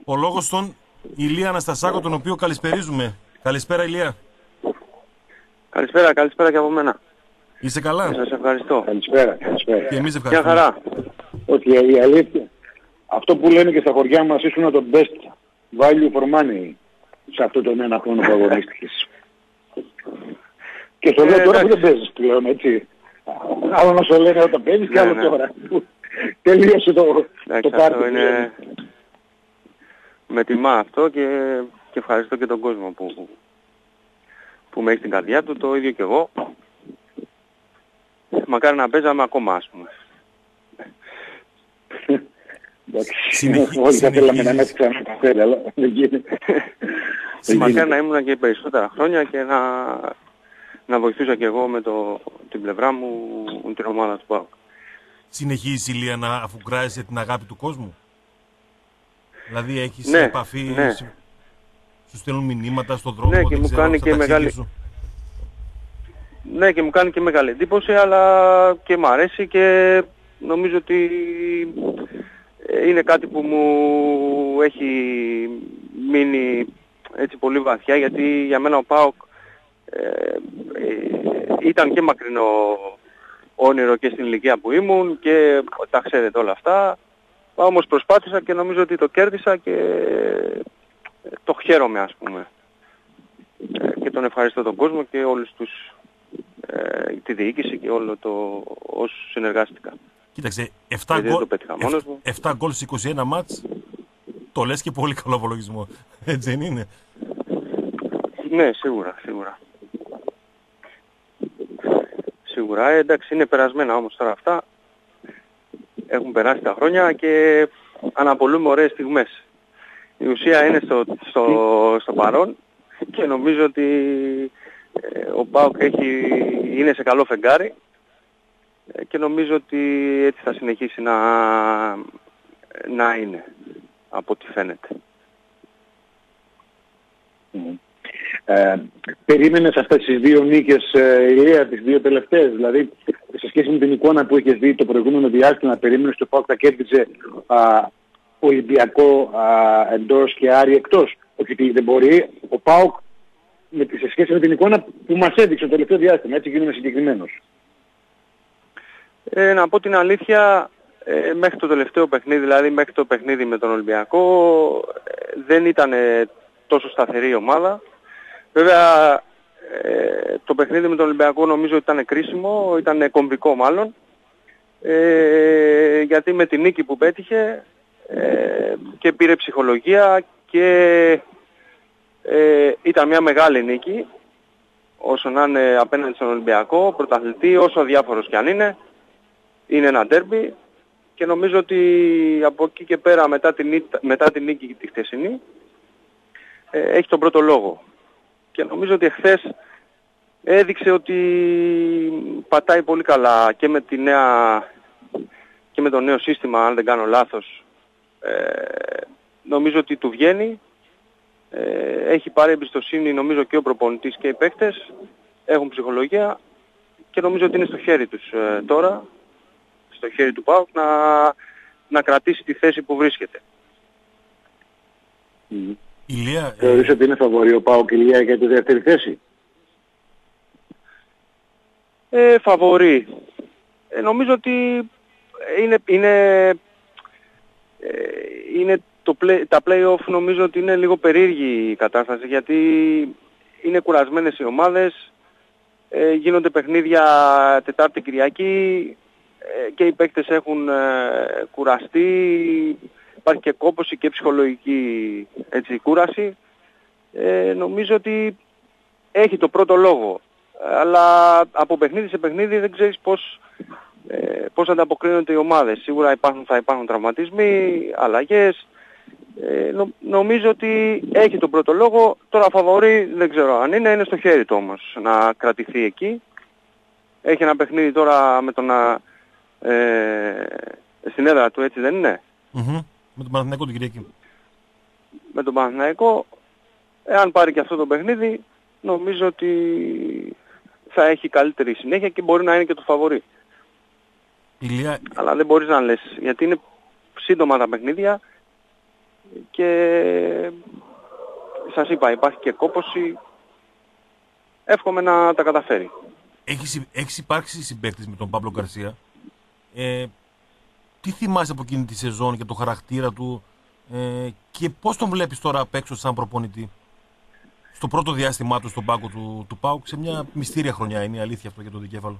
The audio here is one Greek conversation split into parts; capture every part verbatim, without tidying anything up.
ο λόγος στον Ηλία Αναστασάκο, τον οποίο καλησπερίζουμε. Καλησπέρα Ηλία. Καλησπέρα, καλησπέρα και από μένα. Είσαι καλά? Σας ευχαριστώ. Καλησπέρα, καλησπέρα. Και εμείς Ποια ευχαριστούμε. χαρά. Όχι, η αλήθεια. Αυτό που λένε και στα χωριά μας, ήσουν το best value for money σε αυτό τον ένα χρόνο που αγωνίστηκες. Και στο λέω Ε, τώρα που εντάξει. δεν παίζεις πλέον, έτσι. Άλλο να σου λένε όταν παίζεις και Ναι, άλλο ναι. τώρα. που Τελείωσε το, Εντάξει, το πάρτι. αυτό είναι... Με τιμά αυτό και... και ευχαριστώ και τον κόσμο που... που με έχει στην καρδιά του, το ίδιο και εγώ. Μακάρι να παίζαμε ακόμα, ας πούμε. Συνεχί... Όλοι θα θέλαμε να είμαστε ξανά καφέ, αλλά δεν γίνεται. Δεν Μακάρι γίνεται. να ήμουν και περισσότερα χρόνια και να, να βοηθούσα και εγώ με το... την πλευρά μου την ομάδα του ΠΑΟΚ. Συνεχίζεις Ηλία να αφουγκράζεσαι την αγάπη του κόσμου? Δηλαδή έχεις Ναι, επαφή, ναι. σου, σου στέλνουν μηνύματα στον δρόμο, Ναι, και δεν μου ξέρω, κάνει στα και ταξίδια μεγάλη- σου? Ναι, και μου κάνει και μεγάλη εντύπωση, αλλά και μου αρέσει και νομίζω ότι ε, είναι κάτι που μου έχει μείνει έτσι πολύ βαθιά, γιατί για μένα ο ΠΑΟΚ ε, ε, ήταν και μακρινό όνειρο και στην ηλικία που ήμουν και τα ξέρετε όλα αυτά. Όμως προσπάθησα και νομίζω ότι το κέρδισα και το χαίρομαι, ας πούμε. Ε, και τον ευχαριστώ τον κόσμο και όλους τους, ε, τη διοίκηση και όλο το όσους συνεργάστηκα. Κοίταξε, επτά Γιατί δεν γκολ, το πέτυχα μόνος μου. επτά γκολ σε είκοσι ένα μάτς, το λες και πολύ καλό απολογισμό. Έτσι δεν είναι? Ναι, σίγουρα, σίγουρα. Σίγουρα, ε, εντάξει, είναι περασμένα όμως τώρα αυτά. Έχουν περάσει τα χρόνια και αναπολούμε ωραίες στιγμές. Η ουσία είναι στο, στο, στο παρόν και νομίζω ότι ε, ο ΠΑΟΚ έχει, είναι σε καλό φεγγάρι ε, και νομίζω ότι έτσι θα συνεχίσει να, να είναι από ό,τι φαίνεται. Mm. Ε, περίμενες αυτές τις δύο νίκες, ε, Ηλία, τις δύο τελευταίες, δηλαδή σε σχέση με την εικόνα που έχεις δει το προηγούμενο διάστημα, περίμενες το ΠΑΟΚ θα κέρδιζε α, Ολυμπιακό α, εντός και Άρη εκτός? Όχι ότι δεν μπορεί, ο ΠΑΟΚ με, σε σχέση με την εικόνα που μας έδειξε το τελευταίο διάστημα, έτσι γίνομαι συγκεκριμένος. Ε, να πω την αλήθεια, ε, μέχρι το τελευταίο παιχνίδι, δηλαδή μέχρι το παιχνίδι με τον Ολυμπιακό, ε, δεν ήταν ε, τόσο σταθερή η ομάδα. Βέβαια, ε, το παιχνίδι με τον Ολυμπιακό νομίζω ότι ήταν κρίσιμο, ήταν κομβικό μάλλον, ε, γιατί με την νίκη που πέτυχε ε, και πήρε ψυχολογία και ε, ήταν μια μεγάλη νίκη, όσο να είναι απέναντι στον Ολυμπιακό, πρωταθλητή, όσο διάφορος κι αν είναι, είναι ένα ντέρμπι και νομίζω ότι από εκεί και πέρα μετά την, ήττα- μετά την νίκη τη χτεσινή ε, έχει τον πρώτο λόγο. Και νομίζω ότι εχθές έδειξε ότι πατάει πολύ καλά και με, τη νέα, και με το νέο σύστημα, αν δεν κάνω λάθος. Ε, νομίζω ότι του βγαίνει. Ε, έχει πάρει εμπιστοσύνη νομίζω και ο προπονητής και οι παίκτες. Έχουν ψυχολογία και νομίζω ότι είναι στο χέρι τους ε, τώρα, στο χέρι του ΠΑΟΚ να, να κρατήσει τη θέση που βρίσκεται. Mm. Ηλία, ε, Θεωρείς ότι είναι φαβορί ο ΠΑΟΚ, Ηλία, για τη δεύτερη θέση? Ε, φαβορί. Ε, νομίζω ότι είναι, είναι, ε, είναι το play, τα play-off νομίζω ότι είναι λίγο περίεργη η κατάσταση, γιατί είναι κουρασμένες οι ομάδες, ε, γίνονται παιχνίδια Τετάρτη Κυριακή ε, και οι παίκτες έχουν ε, κουραστεί, υπάρχει και κόπωση και ψυχολογική έτσι, κούραση. Ε, νομίζω ότι έχει το πρώτο λόγο. Αλλά από παιχνίδι σε παιχνίδι δεν ξέρεις πώς, ε, πώς ανταποκρίνονται οι ομάδες. Σίγουρα υπάρχουν, θα υπάρχουν τραυματισμοί, αλλαγές. Ε, νο, νομίζω ότι έχει τον πρώτο λόγο. Τώρα φαβορί δεν ξέρω αν είναι, είναι στο χέρι του όμως να κρατηθεί εκεί. Έχει ένα παιχνίδι τώρα με τον, ε, στην έδρα του, έτσι δεν είναι? mm-hmm, με τον Παναθηναϊκό την Κυριακή. Με τον Παναθηναϊκό, εάν πάρει και αυτό το παιχνίδι, νομίζω ότι θα έχει καλύτερη συνέχεια και μπορεί να είναι και το φαβορί. Ηλία, Αλλά δεν μπορείς να λες, γιατί είναι σύντομα τα παιχνίδια και σας είπα, υπάρχει και κόπωση. Εύχομαι να τα καταφέρει. Έχεις, έχεις υπάρξει συμπαίκτης με τον Παύλο Γκαρσία. Ε, τι θυμάσαι από εκείνη τη σεζόν και το χαρακτήρα του ε, και πώς τον βλέπεις τώρα απ' έξω σαν προπονητή? Στο πρώτο διάστημά του στον πάγκο του, του ΠΑΟΚ, σε μια μυστήρια χρονιά, είναι η αλήθεια αυτό για τον Δικέφαλο.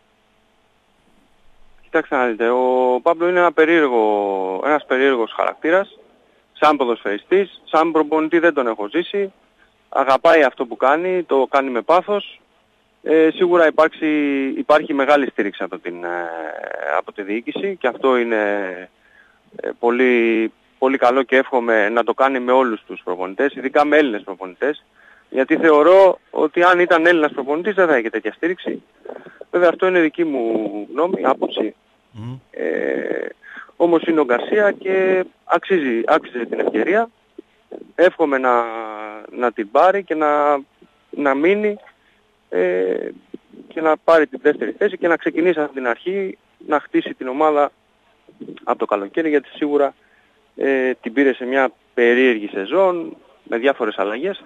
Κοιτάξτε να δείτε, ο Παύλο είναι ένα περίεργο, ένας περίεργος χαρακτήρας, σαν ποδοσφαιριστής, σαν προπονητή δεν τον έχω ζήσει, αγαπάει αυτό που κάνει, το κάνει με πάθος. Ε, σίγουρα υπάρξει, υπάρχει μεγάλη στήριξη από, την, ε, από τη διοίκηση και αυτό είναι ε, πολύ, πολύ καλό και εύχομαι να το κάνει με όλους τους προπονητές, ειδικά με Έλληνες προπονητές, γιατί θεωρώ ότι αν ήταν Έλληνας προπονητής δεν θα είχε τέτοια στήριξη. Βέβαια αυτό είναι δική μου γνώμη, άποψη. Mm. Ε, όμως είναι ο Γκαρσία και αξίζει, άξιζε την ευκαιρία. Εύχομαι να, να την πάρει και να, να μείνει ε, και να πάρει την δεύτερη θέση και να ξεκινήσει από την αρχή να χτίσει την ομάδα από το καλοκαίρι, γιατί σίγουρα ε, την πήρε σε μια περίεργη σεζόν με διάφορες αλλαγές.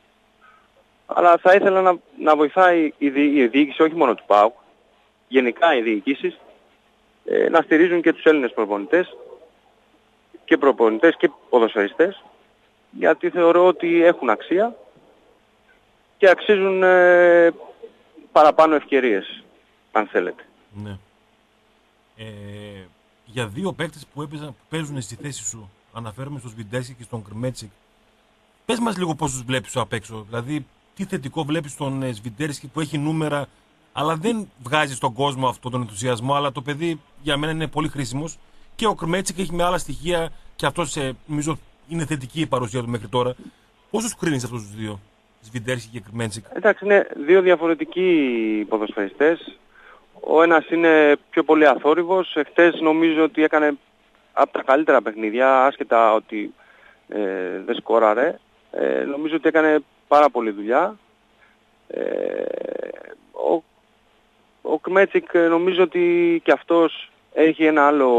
Αλλά θα ήθελα να, να βοηθάει η, δι, η διοίκηση, όχι μόνο του ΠΑΟΚ, γενικά οι διοικήσεις, ε, να στηρίζουν και τους Έλληνες προπονητές και προπονητές και ποδοσφαιριστές, γιατί θεωρώ ότι έχουν αξία και αξίζουν ε, παραπάνω ευκαιρίες, αν θέλετε. Ναι. Ε, για δύο παίκτες που, έπαιζαν, που παίζουν στη θέση σου, αναφέρομαι στον Σβιντέρσκι και στον Κρμέτσικ, πες μας λίγο πώς τους βλέπεις απ' έξω. Δηλαδή, τι θετικό βλέπεις στον Σβιντέρσκι που έχει νούμερα, αλλά δεν βγάζει στον κόσμο αυτόν τον ενθουσιασμό, αλλά το παιδί για μένα είναι πολύ χρήσιμος. Και ο Κρμέτσικ έχει με άλλα στοιχεία και αυτός ε, νομίζω είναι θετική η παρουσία του μέχρι τώρα. Πώς τους κρίνεις αυτούς τους δύο, Σβιντέρσκι και Κρμέτσικ? Εντάξει, είναι δύο διαφορετικοί ποδοσφαιριστές. Ο ένας είναι πιο πολύ αθόρυβος. Εχθές νομίζω ότι έκανε από τα καλύτερα παιχνίδια, άσχετα ότι ε, δεν σκόραρε. Ε, νομίζω ότι έκανε πάρα πολλή δουλειά. Ε, ο ο Κρμέτσικ νομίζω ότι και αυτός έχει ένα άλλο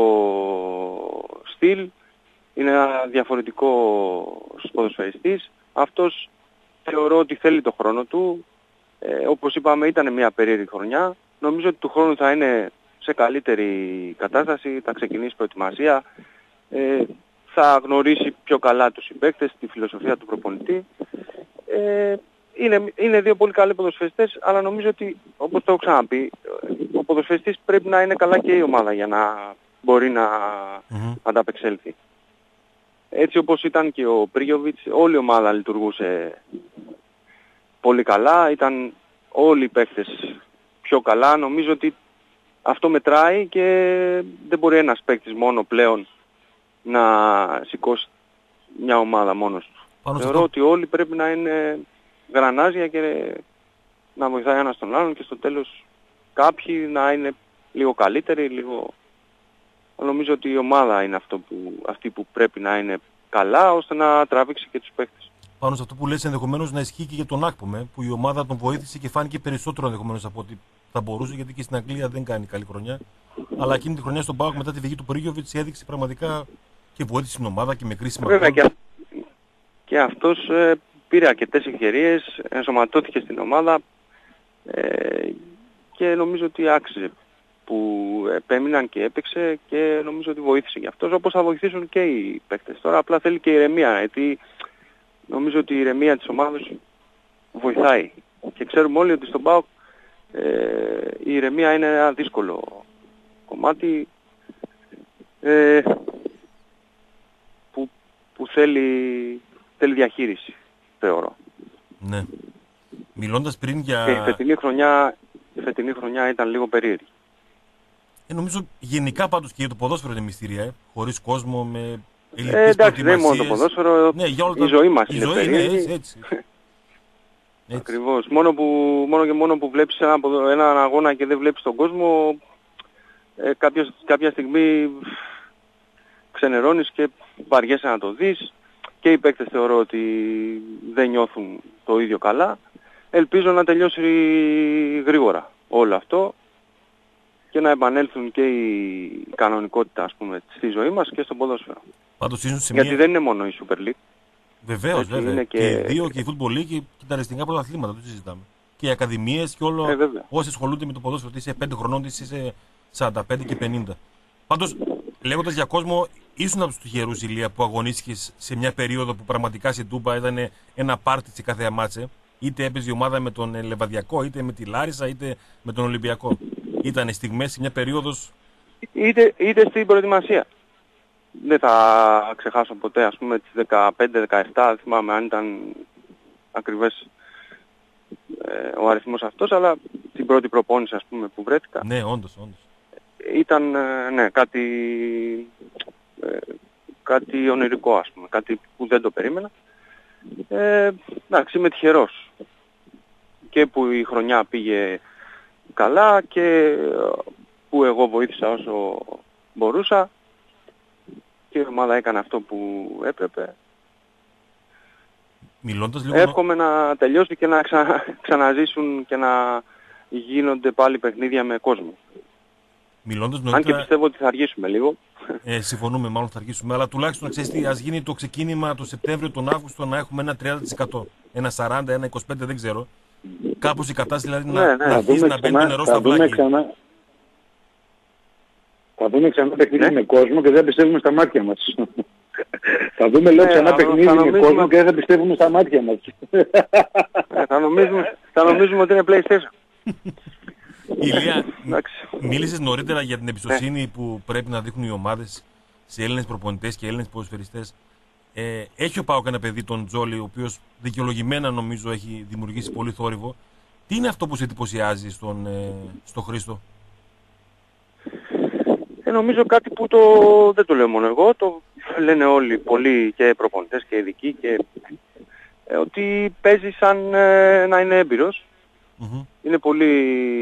στυλ. Είναι ένα διαφορετικό ποδοσφαιριστής. Αυτός θεωρώ ότι θέλει το χρόνο του. Ε, όπως είπαμε, ήταν μια περίεργη χρονιά. Νομίζω ότι του χρόνου θα είναι σε καλύτερη κατάσταση, θα ξεκινήσει προετοιμασία, ε, θα γνωρίσει πιο καλά τους συμπαίκτες, τη φιλοσοφία του προπονητή. Ε, είναι, είναι δύο πολύ καλοί ποδοσφαιριστές, αλλά νομίζω ότι, όπως το έχω ξαναπεί, ο ποδοσφαιριστής πρέπει να είναι καλά και η ομάδα για να μπορεί να mm-hmm. ανταπεξέλθει. Έτσι όπως ήταν και ο Πρίγιοβιτς, όλη η ομάδα λειτουργούσε πολύ καλά, ήταν όλοι οι παίκτες πιο καλά. Νομίζω ότι αυτό μετράει και δεν μπορεί ένας παίκτης μόνο πλέον να σηκώσει μια ομάδα μόνος του. Πάνω Θεωρώ το... ότι όλοι πρέπει να είναι γρανάζια και να βοηθάει ένας τον άλλον και στο τέλος κάποιοι να είναι λίγο καλύτεροι, λίγο... Νομίζω ότι η ομάδα είναι αυτό που, αυτή που πρέπει να είναι καλά ώστε να τραβήξει και τους παίκτες. Πάνω σε αυτό που λες, ενδεχομένως να ισχύει και για τον Άκπομε, που η ομάδα τον βοήθησε και φάνηκε περισσότερο ενδεχομένως από ό,τι θα μπορούσε, γιατί και στην Αγγλία δεν κάνει καλή χρονιά. Αλλά εκείνη τη χρονιά στον ΠΑΟΚ μετά τη βγήκη του Πρίγιοβιτς έδειξε πραγματικά και βοήθησε την ομάδα και με κρίσιμα. Βέβαια και, α... και αυτός ε, πήρε αρκετές ευκαιρίες, ενσωματώθηκε στην ομάδα ε, και νομίζω ότι άξιζε που επέμειναν και έπαιξε και νομίζω ότι βοήθησε γι' αυτός, όπως θα βοηθήσουν και οι παίκτες. Τώρα απλά θέλει και ηρεμία, γιατί νομίζω ότι η ηρεμία της ομάδας βοηθάει. Και ξέρουμε όλοι ότι στον ΠΑΟΚ ε, η ηρεμία είναι ένα δύσκολο κομμάτι ε, που, που θέλει, θέλει διαχείριση, θεωρώ. Ναι. Μιλώντας πριν για... Και η φετινή χρονιά, η φετινή χρονιά ήταν λίγο περίεργη. Ε, νομίζω γενικά πάντως και για το ποδόσφαιρο είναι μυστήρια, ε, χωρίς κόσμο, με... Ε, εντάξει, δεν είναι μόνο το ποδόσφαιρο, ναι, για όλα η ζωή μας η είναι ζωή περίεργη. Είναι, έτσι, έτσι. Έτσι. Ακριβώς. Μόνο, που, μόνο και μόνο που βλέπεις ένα, έναν αγώνα και δεν βλέπεις τον κόσμο, ε, κάποια, κάποια στιγμή ξενερώνεις και βαριέσαι να το δεις. Και οι παίκτες θεωρώ ότι δεν νιώθουν το ίδιο καλά. Ελπίζω να τελειώσει γρήγορα όλο αυτό και να επανέλθουν και η κανονικότητα, ας πούμε, στη ζωή μας και στο ποδόσφαιρο. Πάντως ίσως σε Γιατί μια... δεν είναι μόνο η Super League. Βεβαίως, βέβαια. Είναι Και... και... και οι δύο, και η Football League και τα αριστικά πρωταθλήματα, το συζητάμε. Και οι ακαδημίες και όλο Ε, βέβαια. όσοι ασχολούνται με το ποδόσφαιρο, είσαι πέντε χρονών, είσαι σαράντα πέντε και πενήντα. Πάντως, λέγοντας για κόσμο, ήσουν από τους τυχερούς, Ηλία, που αγωνίστηκες σε μια περίοδο που πραγματικά στην Τούμπα ήταν ένα πάρτι σε κάθε μάτσε. Είτε έπαιζε η ομάδα με τον Λεβαδιακό, είτε με τη Λάρισα, είτε με τον Ολυμπιακό. Ήταν στιγμές σε μια περίοδος. Είτε, είτε στην προετοιμασία. Δεν θα ξεχάσω ποτέ, ας πούμε, τις δεκαπέντε δεκαεπτά, δεν θυμάμαι αν ήταν ακριβές ε, ο αριθμός αυτός, αλλά την πρώτη προπόνηση, ας πούμε, που βρέθηκα. Ναι, όντως, όντως. Ήταν, ε, ναι, κάτι, ε, κάτι ονειρικό, ας πούμε, κάτι που δεν το περίμενα. Ε, εντάξει, είμαι τυχερός. Και που η χρονιά πήγε καλά και που εγώ βοήθησα όσο μπορούσα και η ομάδα έκανε αυτό που έπρεπε. Μιλώντας λίγο... Εύχομαι να τελειώσει και να ξα... ξαναζήσουν και να γίνονται πάλι παιχνίδια με κόσμο. Μιλώντας νωρίτερα... Αν και πιστεύω ότι θα αργήσουμε λίγο. Ε, συμφωνούμε, μάλλον θα αργήσουμε. Αλλά τουλάχιστον ξέρεις τι, ας γίνει το ξεκίνημα το Σεπτέμβριο, τον Αύγουστο να έχουμε ένα τριάντα τοις εκατό. Ένα σαράντα, ένα είκοσι πέντε, δεν ξέρω. Κάπως η κατάσταση δηλαδή Ναι, να, ναι. να αρχίσει να μπαίνει το νερό στα βλάκια. Ξανά... Θα δούμε ξανά παιχνίδι Ναι. με κόσμο και δεν πιστεύουμε στα μάτια μας. Θα δούμε λέω Ναι, ξανά θα- παιχνίδι θα με νομίζουμε- κόσμο και δεν θα πιστεύουμε στα μάτια μας. Ε, θα, νομίζουμε, θα νομίζουμε ότι είναι PlayStation. Ηλία, Εντάξει. μίλησες νωρίτερα για την εμπιστοσύνη που πρέπει να δείχνουν οι ομάδες σε Έλληνες προπονητές και Έλληνες ποδοσφαιριστές. Ε, έχει ο ΠΑΟΚ ένα παιδί, τον Τζόλι, ο οποίος δικαιολογημένα νομίζω έχει δημιουργήσει πολύ θόρυβο. Τι είναι αυτό που σε εντυπωσιάζει στον, ε, στο Χρήστο? Ε, νομίζω κάτι που το, δεν το λέω μόνο εγώ, το λένε όλοι, πολλοί και προπονητές και ειδικοί, και, ε, ότι παίζει σαν ε, να είναι έμπειρος. Μμμ. Είναι πολύ...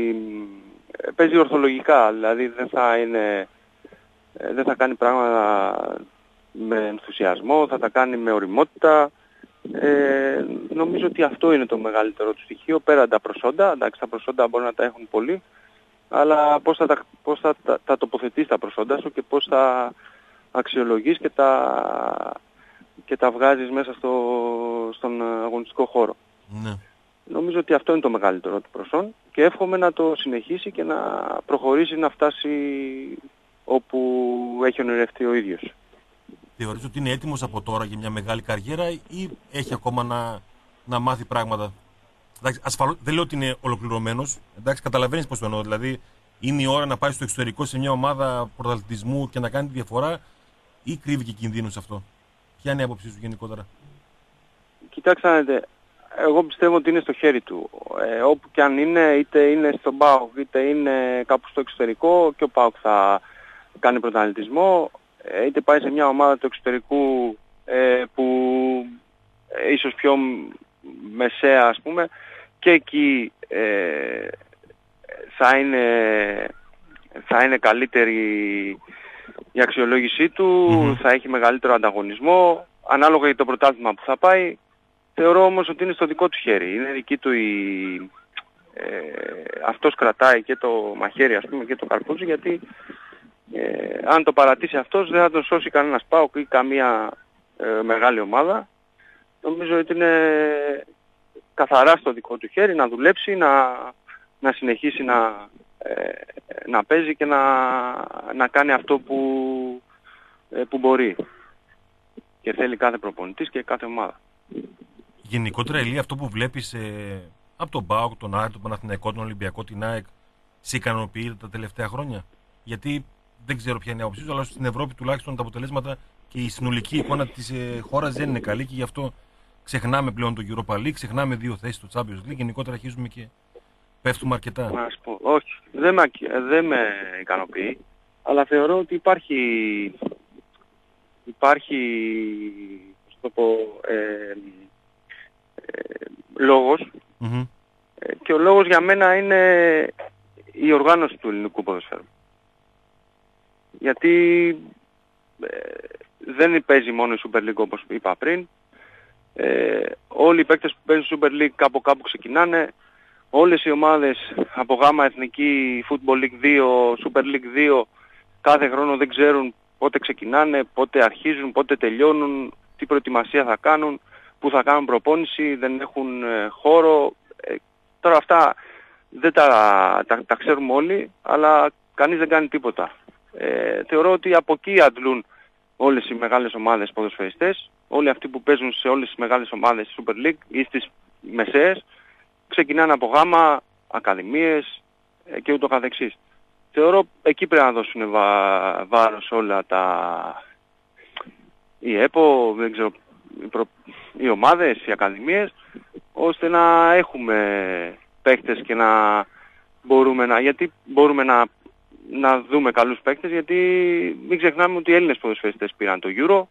ε, παίζει ορθολογικά, δηλαδή δεν θα είναι... ε, δεν θα κάνει πράγματα με ενθουσιασμό, θα τα κάνει με ωριμότητα. Ε, νομίζω ότι αυτό είναι το μεγαλύτερο του στοιχείο, πέραν τα προσόντα. Εντάξει, τα προσόντα μπορεί να τα έχουν πολλοί, αλλά πώς θα τα, πώς θα τα, τα τοποθετείς τα προσόντα σου και πώς θα αξιολογείς και τα, και τα βγάζεις μέσα στο, στον αγωνιστικό χώρο. Ναι. Νομίζω ότι αυτό είναι το μεγαλύτερο του προσόν και εύχομαι να το συνεχίσει και να προχωρήσει να φτάσει όπου έχει ονειρευτεί ο ίδιος. Θεωρείς ότι είναι έτοιμος από τώρα για μια μεγάλη καριέρα ή έχει ακόμα να, να μάθει πράγματα? Εντάξει, ασφαλώς, δεν λέω ότι είναι ολοκληρωμένος. Εντάξει, καταλαβαίνεις πώς το εννοώ. Δηλαδή, είναι η ώρα να πάει στο εξωτερικό σε μια ομάδα πρωταθλητισμού και να κάνει τη διαφορά, ή κρύβει και κινδύνους αυτό? Ποια είναι η άποψή σου γενικότερα? Κοιτάξτε να δείτε, εγώ πιστεύω ότι είναι στο χέρι του. Ε, όπου και αν είναι, είτε είναι στον ΠΑΟΚ, είτε είναι κάπου στο εξωτερικό, και ο ΠΑΟΚ θα κάνει πρωταθλητισμό, ε, είτε πάει σε μια ομάδα του εξωτερικού ε, που ε, ίσως πιο μεσαία, ας πούμε, και εκεί ε, θα είναι, θα είναι καλύτερη η αξιολόγησή του, Mm-hmm. θα έχει μεγαλύτερο ανταγωνισμό, ανάλογα για το πρωτάθλημα που θα πάει. Θεωρώ όμως ότι είναι στο δικό του χέρι. Είναι δική του η... Ε, αυτός κρατάει και το μαχαίρι, ας πούμε, και το καρπούζι, γιατί ε, αν το παρατήσει αυτός δεν θα τον σώσει κανένας ΠΑΟΚ ή καμία ε, μεγάλη ομάδα. Νομίζω ότι είναι καθαρά στο δικό του χέρι να δουλέψει, να, να συνεχίσει να, ε, να παίζει και να, να κάνει αυτό που, ε, που μπορεί. Και θέλει κάθε προπονητής και κάθε ομάδα. Γενικότερα, Ηλία, αυτό που βλέπεις ε, από τον ΠΑΟΚ, τον Άρη, τον Παναθηναϊκό, τον Ολυμπιακό, την ΑΕΚ, σε ικανοποιεί τα τελευταία χρόνια? Γιατί δεν ξέρω ποια είναι η άποψή σου, αλλά στην Ευρώπη τουλάχιστον τα αποτελέσματα και η συνολική εικόνα της ε, χώρας δεν είναι καλή και γι' αυτό ξεχνάμε πλέον το Europa League, ξεχνάμε δύο θέσεις στο Champions League, γενικότερα αρχίζουμε και πέφτουμε αρκετά. Να σου πω, όχι, δεν με, δεν με ικανοποιεί, αλλά θεωρώ ότι υπάρχει, υπάρχει, πώς το πω, ε, ε, λόγος, Mm-hmm. ε, και ο λόγος για μένα είναι η οργάνωση του ελληνικού ποδοσφαίρου. Γιατί ε, δεν παίζει μόνο η Super League όπως είπα πριν. Ε, όλοι οι παίκτες που παίζουν Super League κάπου κάπου ξεκινάνε. όλες οι ομάδες από γάμα εθνική, Football League δύο, Super League δύο, κάθε χρόνο δεν ξέρουν πότε ξεκινάνε, πότε αρχίζουν, πότε τελειώνουν, τι προετοιμασία θα κάνουν, που θα κάνουν προπόνηση, δεν έχουν ε, χώρο. Ε, τώρα αυτά δεν τα, τα, τα ξέρουμε όλοι, αλλά κανείς δεν κάνει τίποτα. Ε, θεωρώ ότι από εκεί αντλούν όλες οι μεγάλες ομάδες ποδοσφαιριστές, όλοι αυτοί που παίζουν σε όλες τις μεγάλες ομάδες της Super League ή στις μεσαίες, ξεκινάνε από γάμα, ακαδημίες ε, και ούτω καθεξής. Θεωρώ εκεί πρέπει να δώσουν βα, βάρος όλα τα... η ΕΠΟ, δεν ξέρω, οι, προ... οι ομάδες, οι ακαδημίες, ώστε να έχουμε παίκτες και να μπορούμε να... γιατί μπορούμε να, να δούμε καλούς παίκτες, γιατί μην ξεχνάμε ότι οι Έλληνες ποδοσφαιριστές πήραν το Euro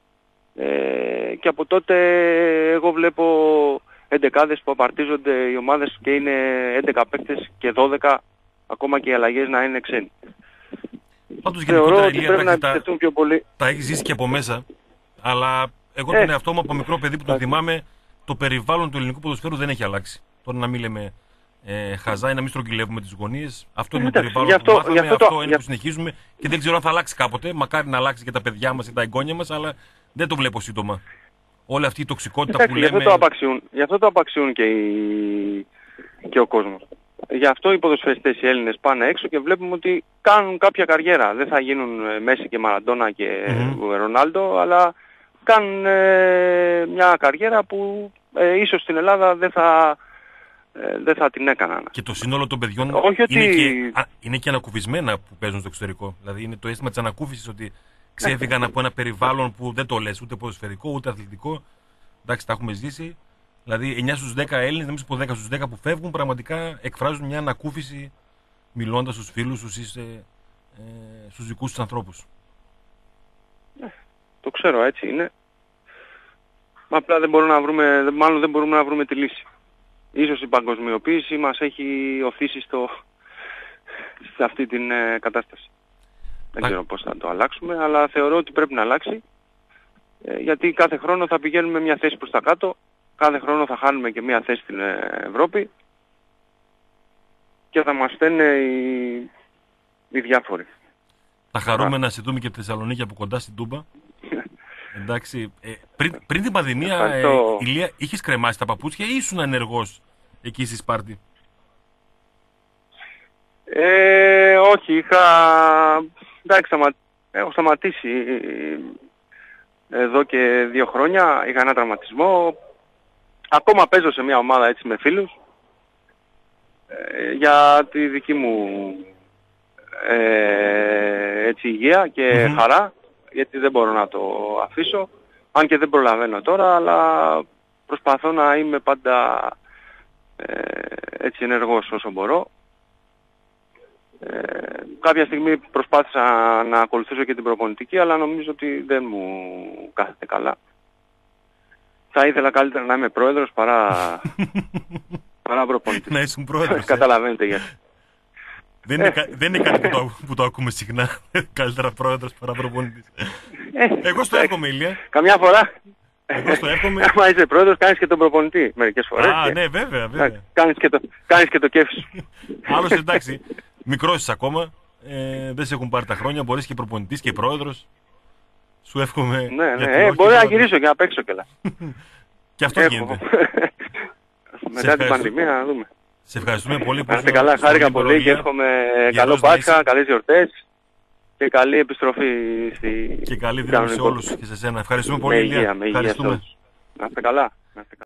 ε, και από τότε εγώ βλέπω εντεκάδες που απαρτίζονται οι ομάδες και είναι έντεκα παίκτες και δώδεκα ακόμα και οι αλλαγές να είναι ξένοι. Πάντως γενικότερα, Ηλία, πρέπει να τα, πιο πολύ. τα έχει ζήσει και από μέσα, αλλά εγώ ε, τον εαυτό μου από μικρό παιδί που τον θυμάμαι, το περιβάλλον του ελληνικού ποδοσφαίρου δεν έχει αλλάξει. Τώρα να μην λέμε ε, χαζά ή να μην στρογγυλεύουμε τις γωνίες. Αυτό είναι το περιβάλλον αυτό, που μάθαμε, αυτό, αυτό, αυτό είναι για... που συνεχίζουμε και δεν ξέρω αν θα αλλάξει κάποτε. Μακάρι να αλλάξει και τα παιδιά μας ή τα εγγόνια μας, αλλά δεν το βλέπω σύντομα. Όλη αυτή η τοξικότητα Εντάξει, που λέμε... Γι' αυτό το απαξιούν, γι' αυτό το απαξιούν και, οι... και ο κόσμος. Γι' αυτό οι ποδοσφαιριστές οι Έλληνες πάνε έξω και βλέπουμε ότι κάνουν κάποια καριέρα. Δεν θα γίνουν Μέση και Μαραντόνα και mm-hmm. Ρονάλντο, αλλά κάνουν ε, μια καριέρα που ε, ίσως στην Ελλάδα δεν θα, ε, δεν θα την έκαναν. Και το σύνολο των παιδιών Όχι είναι, ότι... και, α, είναι και ανακουφισμένα που παίζουν στο εξωτερικό. Δηλαδή είναι το αίσθημα της ανακούφισης ότι ξέφυγαν από ένα περιβάλλον που δεν το λες ούτε ποδοσφαιρικό ούτε αθλητικό. Εντάξει, τα έχουμε ζήσει. Δηλαδή εννιά στους δέκα Έλληνες, νομίζω από δέκα στους δέκα που φεύγουν, πραγματικά εκφράζουν μια ανακούφιση μιλώντας στους φίλους τους ή σε, ε, στους δικούς τους ανθρώπους. Ε, το ξέρω, έτσι είναι. Μα απλά δεν μπορούμε να βρούμε, μάλλον δεν μπορούμε να βρούμε τη λύση. Ίσως η παγκοσμιοποίηση μας έχει οθήσει στο, σε αυτή την ε, κατάσταση. Δεν ξέρω πώς θα το αλλάξουμε, αλλά θεωρώ ότι πρέπει να αλλάξει. Ε, γιατί κάθε χρόνο θα πηγαίνουμε μια θέση προς τα κάτω. Κάθε χρόνο θα χάνουμε και μία θέση στην Ευρώπη και θα μας φταίνε οι, οι διάφοροι. Θα χαρούμε να σε δούμε και τη Θεσσαλονίκη από κοντά στην Τούμπα. Εντάξει, ε, πριν, πριν την πανδημία, ε, Ηλία, είχες κρεμάσει τα παπούτσια ή ήσουν ενεργός εκεί στη Σπάρτη? Ε, όχι, είχα... Εντάξει, σταμα... έχω σταματήσει εδώ και δύο χρόνια, είχα ένα τραυματισμό. Ακόμα παίζω σε μια ομάδα έτσι με φίλους ε, για τη δική μου ε, έτσι, υγεία και mm-hmm. χαρά, γιατί δεν μπορώ να το αφήσω, αν και δεν προλαβαίνω τώρα, αλλά προσπαθώ να είμαι πάντα ε, έτσι ενεργός όσο μπορώ. Ε, κάποια στιγμή προσπάθησα να ακολουθήσω και την προπονητική, αλλά νομίζω ότι δεν μου κάθεται καλά. Θα ήθελα καλύτερα να είμαι πρόεδρος παρά, παρά προπονητής. Να ήσουν πρόεδρος. Καταλαβαίνετε γιατί. Δεν είναι, ε. δεν είναι κάτι που το, που το ακούμε συχνά. Καλύτερα πρόεδρος παρά προπονητής. Ε, Εγώ στο εύχομαι, Ηλία. Καμιά φορά. Εγώ στο εύχομαι. Άμα είσαι πρόεδρος, κάνεις και τον προπονητή μερικές φορές. Α, και... ναι, βέβαια, βέβαια. Κάνεις και το, κάνεις και το κέφι σου. Άλλωστε, εντάξει, μικρός είσαι ακόμα. Ε, δεν σε έχουν πάρει τα χρόνια. Μπορείς και προπονητής και πρόεδρος. Σου εύχομαι. Ναι, ναι. Ε, μπορεί να γυρίσω και να παίξω κιόλας. Και αυτό γίνεται. Μετά την πανδημία να δούμε. Σε ευχαριστούμε πολύ. Να είστε καλά, χάρηκα πολύ και εύχομαι καλό Πάσχα, καλές γιορτές και καλή επιστροφή στη... Και καλή δύναμη σε όλους και σε σένα. Ευχαριστούμε πολύ, Ηλία. Με υγεία, με υγεία. Να είστε καλά.